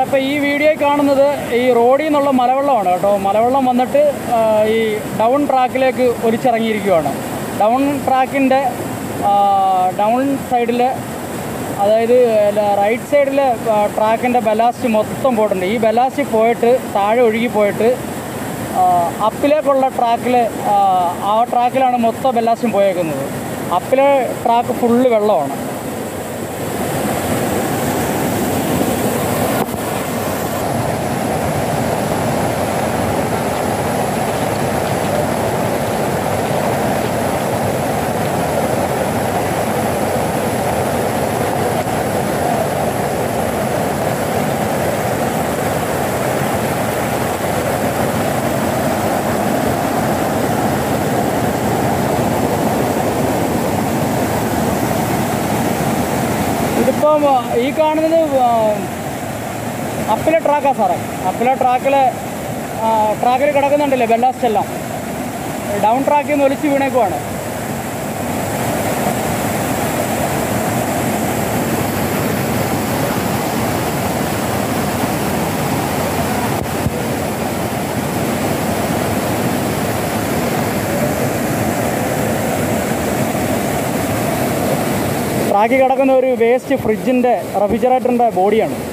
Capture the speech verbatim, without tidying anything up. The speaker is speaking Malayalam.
ഇപ്പോൾ ഈ വീഡിയോയിൽ കാണുന്നത് ഈ റോഡിൽ നിന്നുള്ള മലവെള്ളമാണ് കേട്ടോ. മലവെള്ളം വന്നിട്ട് ഈ ഡൗൺ ട്രാക്കിലേക്ക് ഒലിച്ചിറങ്ങിയിരിക്കുകയാണ്. ഡൗൺ ട്രാക്കിൻ്റെ ഡൗൺ സൈഡിൽ, അതായത് റൈറ്റ് സൈഡിൽ ട്രാക്കിൻ്റെ ബലാസ്റ്റ് മൊത്തം പോയിട്ടുണ്ട്. ഈ ബലാസ്റ്റ് പോയിട്ട് താഴെ ഒഴുകി പോയിട്ട് അപ്പിലേക്കുള്ള ട്രാക്കിൽ, ആ ട്രാക്കിലാണ് മൊത്തം ബലാസ്റ്റും പോയേക്കുന്നത്. അപ്പിലെ ട്രാക്ക് ഫുള്ള് വെള്ളമാണ്. ഇതിപ്പം ഈ കാണുന്നത് അപ്പിലെ ട്രാക്കാണ് സാറേ. അപ്പിലെ ട്രാക്കിൽ ട്രാക്കിൽ കിടക്കുന്നുണ്ടല്ലേ ബെല്ലാസ്റ്റ് എല്ലാം. ഡൗൺ ട്രാക്കിൽ നിന്ന് ഒലിച്ച് വീണേക്കുവാണ്. ട്രാക്കിൽ കിടക്കുന്ന ഒരു വേസ്റ്റ് ഫ്രിഡ്ജിൻ്റെ റെഫ്രിജറേറ്ററിൻ്റെ ബോഡിയാണ്.